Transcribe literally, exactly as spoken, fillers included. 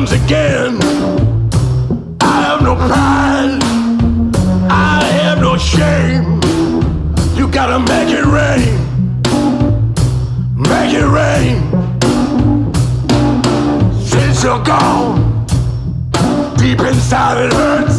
comes again. I have no pride, I have no shame. You gotta make it rain, make it rain. Since you're gone, deep inside it hurts.